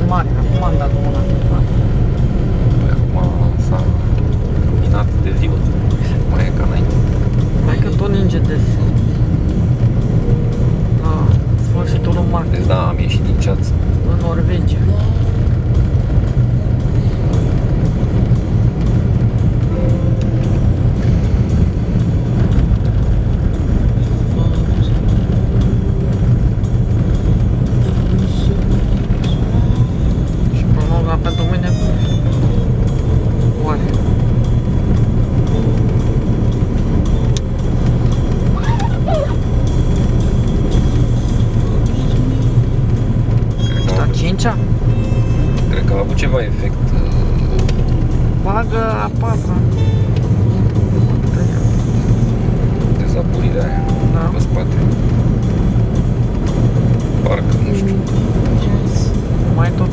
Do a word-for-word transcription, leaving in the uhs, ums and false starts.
mare, acum am dat una mare. Păi acum s-a luminat de ziua. Mai e ca înainte. Mai că tot ninge des. La sfârșitul lui martie. Deci da, am ieșit din ceață. În Norvegia. Și prolonga pentru mine oare. Da, cincea? Cred că a avut ceva efect. Bagă a patra. Dezapurirea aia Da. pe spate. Parcă, nu știu. Mai tot